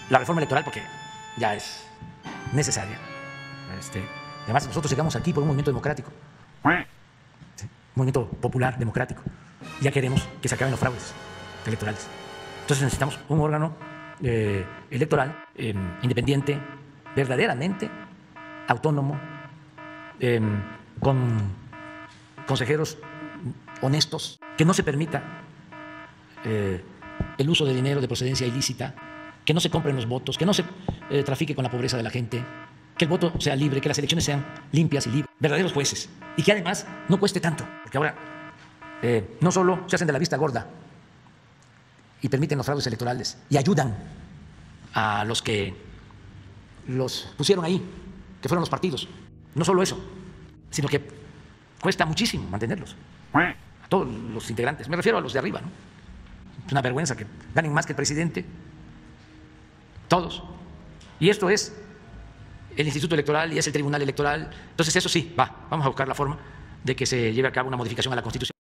la reforma electoral porque ya es necesaria. Además, nosotros llegamos aquí por un movimiento democrático, ¿sí? Un movimiento popular, democrático. Ya queremos que se acaben los fraudes electorales. Entonces necesitamos un órgano electoral independiente, verdaderamente autónomo, con consejeros honestos, que no se permita el uso de dinero de procedencia ilícita, que no se compren los votos, que no se trafique con la pobreza de la gente, que el voto sea libre, que las elecciones sean limpias y libres, verdaderos jueces, y que además no cueste tanto, porque ahora no solo se hacen de la vista gorda y permiten los fraudes electorales y ayudan a los que los pusieron ahí, que fueron los partidos. No solo eso, sino que cuesta muchísimo mantenerlos, a todos los integrantes. Me refiero a los de arriba, ¿no? Es una vergüenza que ganen más que el presidente, todos. Y esto es el Instituto Electoral y es el Tribunal Electoral. Entonces eso sí, vamos a buscar la forma de que se lleve a cabo una modificación a la Constitución.